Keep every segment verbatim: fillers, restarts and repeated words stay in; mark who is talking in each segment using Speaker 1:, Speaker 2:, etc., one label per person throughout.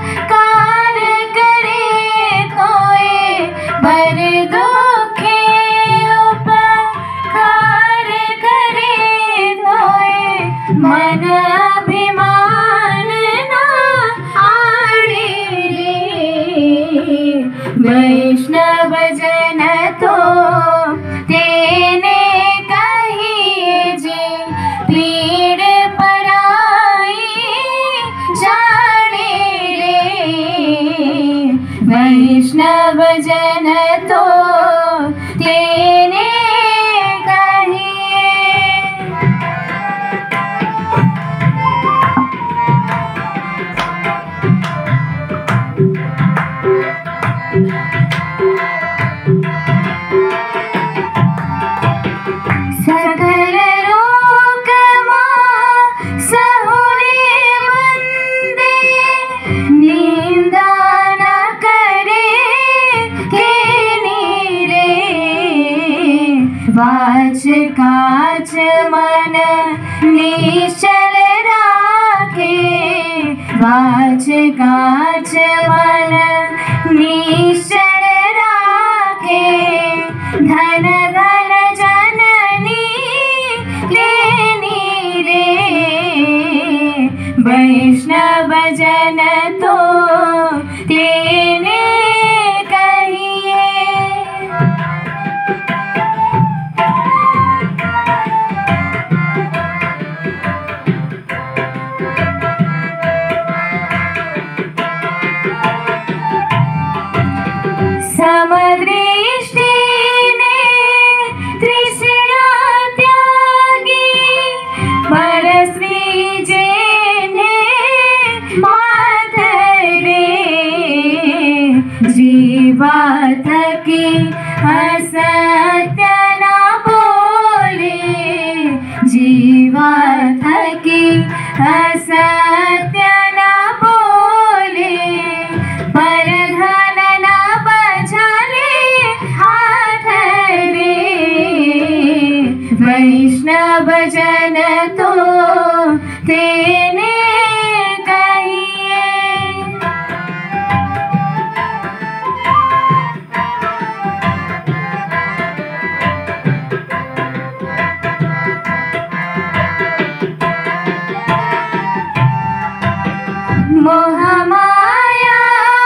Speaker 1: Car करे तोए पर दुखे उपकार करे तोए मन अभिमान ना आड़े रे। वैष्णव जन तो तेने कहिए जे पीड़ पराई जाने रे। वैष्णव जन तो तेने सकल रोग मां सहुरे बंदे निंदा न करे केनी रे। वाच काच मन निश्चल राखे वाच काच मन निश्चल राखे। धन धन जननी लेनी रे। वैष्णव जन तो तेने कहिए। समदृष्टि ने तृष्णा त्यागी पर श्री जेने माधरे। जीवा थकी असत्य ना बोले जीवा थकी असत्य ना बोले। पर धन ना बझाले हाथ रे। वैष्णव जन तो तेने कहिए। मोह माया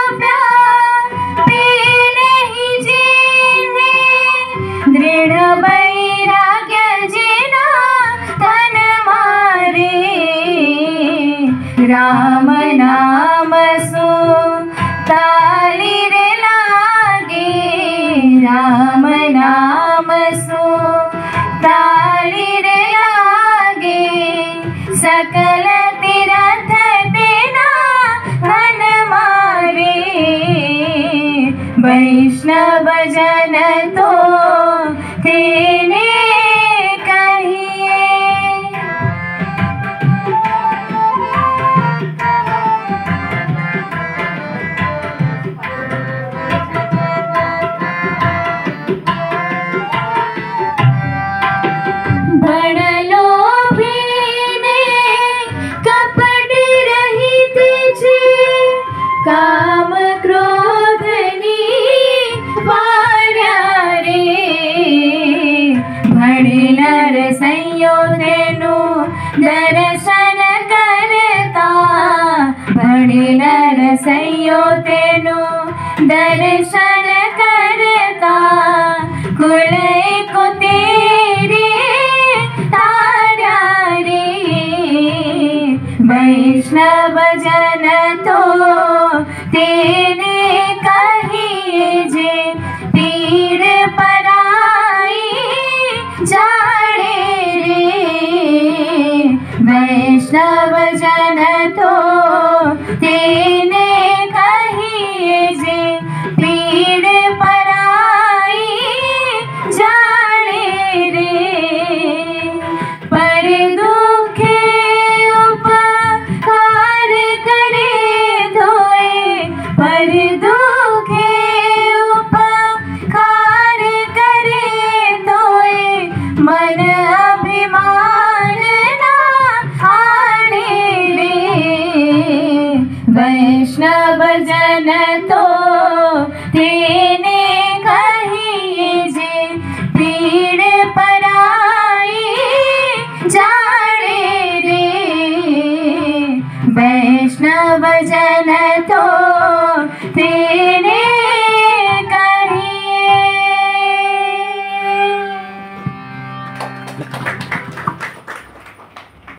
Speaker 1: पे नहीं जीने दृढ़ वैराग्य जीना तन मारे। राम नाम सो ताली रे लागे राम नाम सो ताली रे लागे। सकल तीरथ तेना मन मारे। वैष्णव जन तो तेने कहिए। बड़ लोभी ने कपट रहित जे काम क्रोध निवार्या रे। भड़े नर संयोधनु दर्शन करता भड़े नर संयोधनु दर्शन करता। कुल को तेरे तारा रे। वैष्णव जन तो तेने कहिए जे पीड़ पराई जाने रे। वैष्णव जन तो तेने कहिए जे पीड़ पराई जाने रे। पर दुखे उपकार करे धोए पर दुखे उपकार करे धोए। मन अभिमान ना आने रे। वैष्णव जन तो तेने कही जे पीड़ पराई जाने रे। वैष्णव जन तो